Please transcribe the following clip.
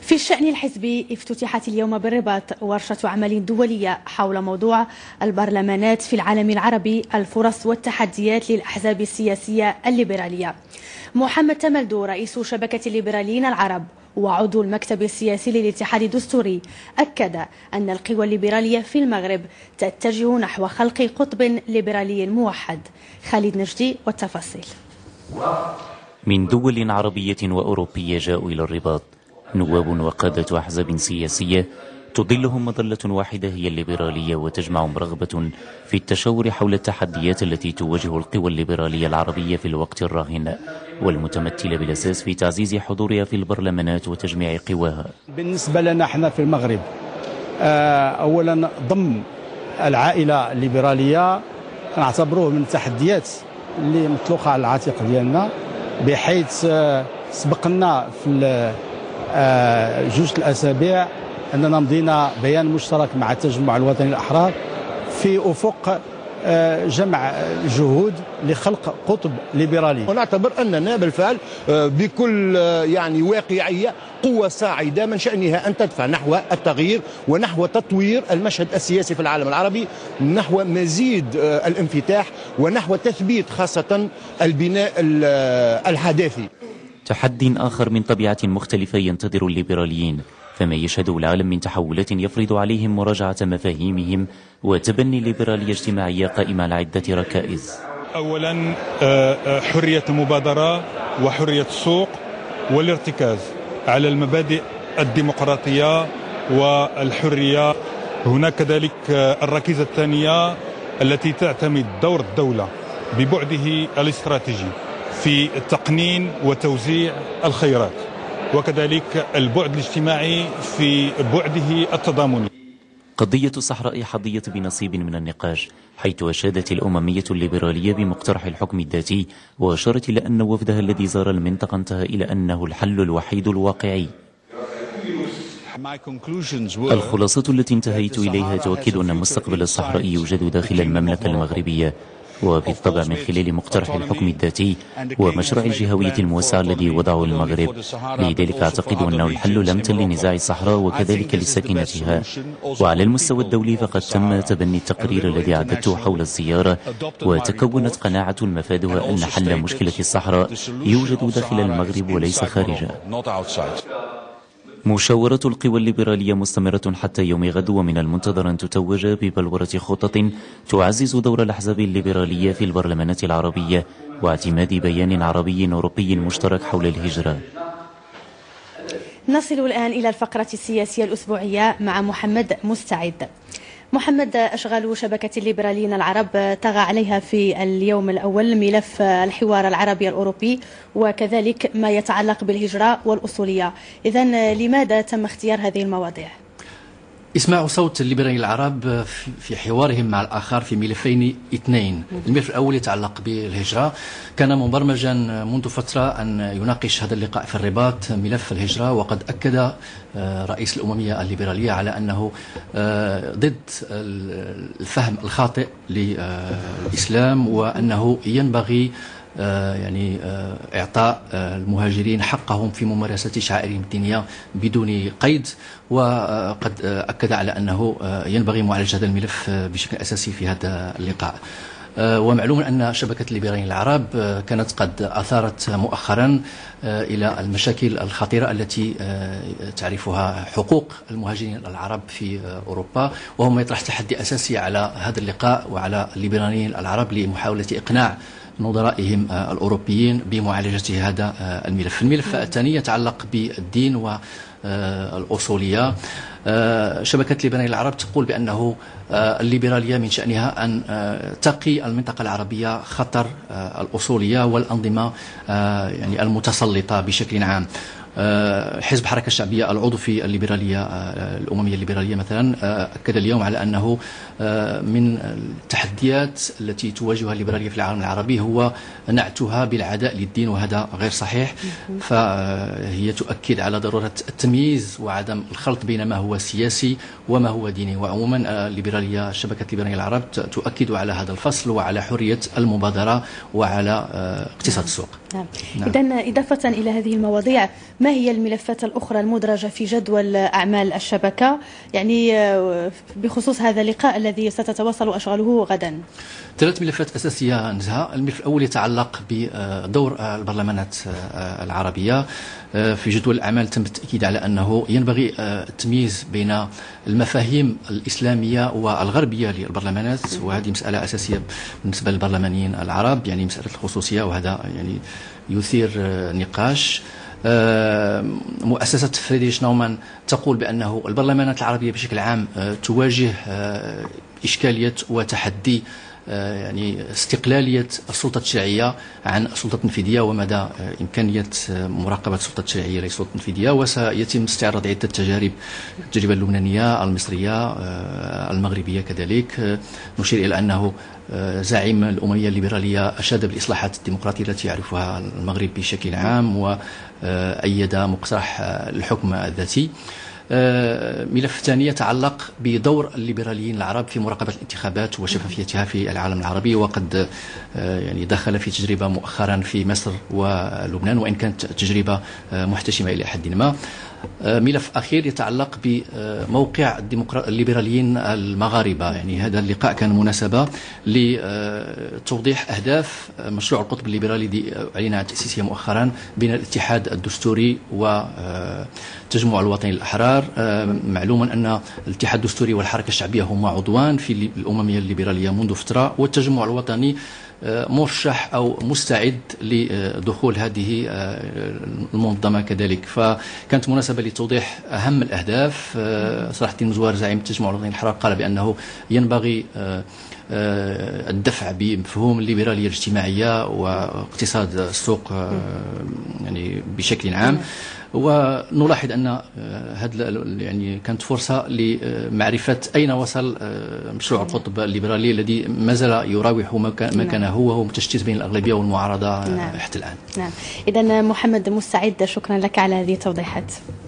في الشأن الحزبي افتتحت اليوم بالرباط ورشة عمل دولية حول موضوع البرلمانات في العالم العربي، الفرص والتحديات للأحزاب السياسية الليبرالية. محمد تملدو رئيس شبكة الليبراليين العرب وعضو المكتب السياسي للاتحاد الدستوري أكد أن القوى الليبرالية في المغرب تتجه نحو خلق قطب ليبرالي موحد. خالد نجدي والتفاصيل. من دول عربية وأوروبية جاءوا إلى الرباط نواب وقادة أحزاب سياسية تظلهم مظلة واحدة هي الليبرالية، وتجمعهم رغبة في التشاور حول التحديات التي تواجه القوى الليبرالية العربية في الوقت الراهن، والمتمثلة بالأساس في تعزيز حضورها في البرلمانات وتجميع قواها. بالنسبة لنا احنا في المغرب، أولا ضم العائلة الليبرالية نعتبروه من التحديات اللي مطلوقة على العاتق ديالنا، بحيث سبقنا في جوج الأسابيع أننا مضينا بيان مشترك مع التجمع الوطني الأحرار في أفق جمع جهود لخلق قطب ليبرالي. ونعتبر أننا بالفعل بكل واقعية قوة صاعدة من شأنها أن تدفع نحو التغيير ونحو تطوير المشهد السياسي في العالم العربي، نحو مزيد الانفتاح ونحو تثبيت خاصة البناء الحداثي. تحدي آخر من طبيعة مختلفة ينتظر الليبراليين، فما يشهده العالم من تحولات يفرض عليهم مراجعة مفاهيمهم وتبني الليبرالية اجتماعية قائمة على عدة ركائز. أولا حرية المبادرة وحرية السوق والارتكاز على المبادئ الديمقراطية والحرية. هناك كذلك الركيزة الثانية التي تعتمد دور الدولة ببعده الاستراتيجي في تقنين وتوزيع الخيرات، وكذلك البعد الاجتماعي في بعده التضامني. قضية الصحراء حظيت بنصيب من النقاش، حيث أشادت الأممية الليبرالية بمقترح الحكم الذاتي، وأشارت إلى أن وفدها الذي زار المنطقة انتهى إلى أنه الحل الوحيد الواقعي. الخلاصة التي انتهيت إليها تؤكد أن مستقبل الصحراء يوجد داخل المملكة المغربية، وبالطبع من خلال مقترح الحكم الذاتي ومشروع الجهوية الموسع الذي وضعه المغرب. لذلك أعتقد أنه الحل الأمثل لنزاع الصحراء وكذلك لسكنتها. وعلى المستوى الدولي فقد تم تبني التقرير الذي أعددته حول الزيارة، وتكونت قناعة مفادها أن حل مشكلة الصحراء يوجد داخل المغرب وليس خارجه. مشاورة القوى الليبرالية مستمرة حتى يوم غد، ومن المنتظر أن تتوج ببلورة خطط تعزز دور الأحزاب الليبرالية في البرلمانات العربية واعتماد بيان عربي أوروبي مشترك حول الهجرة. نصل الآن إلى الفقرة السياسية الأسبوعية مع محمد مستعد. محمد، أشغال شبكة الليبراليين العرب طغى عليها في اليوم الأول ملف الحوار العربي الأوروبي وكذلك ما يتعلق بالهجرة والأصولية. إذن لماذا تم اختيار هذه المواضيع؟ اسمعوا صوت الليبراليين العرب في حوارهم مع الآخر في ملفين اثنين. الملف الأول يتعلق بالهجرة، كان مبرمجا منذ فترة أن يناقش هذا اللقاء في الرباط ملف الهجرة، وقد أكد رئيس الأممية الليبرالية على أنه ضد الفهم الخاطئ للإسلام، وأنه ينبغي إعطاء المهاجرين حقهم في ممارسة شعائرهم الدينية بدون قيد. وقد أكد على أنه ينبغي معالجة هذا الملف بشكل أساسي في هذا اللقاء. ومعلوم أن شبكة الليبراليين العرب كانت قد أثارت مؤخرا إلى المشاكل الخطيرة التي تعرفها حقوق المهاجرين العرب في أوروبا، وهو ما يطرح تحدي أساسي على هذا اللقاء وعلى الليبراليين العرب لمحاولة إقناع نظرائهم الأوروبيين بمعالجة هذا الملف. الملف الثاني يتعلق بالدين والأصولية. شبكة الليبراليين العرب تقول بأنه الليبرالية من شأنها أن تقي المنطقة العربية خطر الأصولية والأنظمة المتسلطة بشكل عام. حزب حركة الشعبية العضو في الليبرالية الأممية الليبرالية مثلا أكد اليوم على أنه من التحديات التي تواجهها الليبرالية في العالم العربي هو نعتها بالعداء للدين، وهذا غير صحيح. فهي تؤكد على ضرورة التمييز وعدم الخلط بين ما هو سياسي وما هو ديني. وعموما الليبرالية شبكة الليبراليين العرب تؤكد على هذا الفصل وعلى حرية المبادرة وعلى اقتصاد السوق. نعم. إذن إضافة إلى هذه المواضيع، ما هي الملفات الأخرى المدرجة في جدول أعمال الشبكة يعني بخصوص هذا اللقاء الذي ستتواصل أشغاله غدا؟ 3 ملفات أساسية نزهة. الملف الأول يتعلق بدور البرلمانات العربية في جدول الأعمال. تم التأكيد على أنه ينبغي التمييز بين المفاهيم الإسلامية والغربية للبرلمانات، وهذه مسألة أساسية بالنسبة للبرلمانيين العرب، يعني مسألة الخصوصية، وهذا يعني يثير نقاش. مؤسسة فريدريش نومان تقول بأنه البرلمانات العربية بشكل عام تواجه إشكالية وتحدي يعني استقلالية السلطة التشريعية عن السلطة التنفيذية، ومدى إمكانية مراقبة السلطة التشريعية للسلطة التنفيذية. وسيتم استعراض عدة تجارب، التجربة اللبنانية، المصرية، المغربية كذلك. نشير إلى أنه زعيم الأممية الليبرالية أشاد بالإصلاحات الديمقراطية التي يعرفها المغرب بشكل عام، وأيد مقترح الحكم الذاتي. ملف ثاني يتعلق بدور الليبراليين العرب في مراقبة الانتخابات وشفافيتها في العالم العربي، وقد يعني دخل في تجربة مؤخرا في مصر ولبنان، وإن كانت تجربة محتشمة إلى حد ما. ملف أخير يتعلق بموقع الليبراليين المغاربة. يعني هذا اللقاء كان مناسبة لتوضيح أهداف مشروع القطب الليبرالي الذي أعلن عن تأسيسه مؤخرا بين الاتحاد الدستوري وتجمع الوطني الأحرار. معلوم أن الاتحاد الدستوري والحركة الشعبية هما عضوان في الأممية الليبرالية منذ فترة، والتجمع الوطني مرشح أو مستعد لدخول هذه المنظمة كذلك. فكانت مناسبة لتوضيح أهم الأهداف. صلاح الدين مزوار زعيم التجمع الوطني الأحرار قال بأنه ينبغي الدفع بمفهوم الليبرالية الاجتماعية واقتصاد السوق يعني بشكل عام. ونلاحظ أن هذا يعني كانت فرصة لمعرفة أين وصل مشروع القطب الليبرالي الذي ما زال يراوح مكانه وهو متشتت بين الأغلبية والمعارضة حتى الآن. نعم. إذن محمد مستعد، شكرا لك على هذه التوضيحات.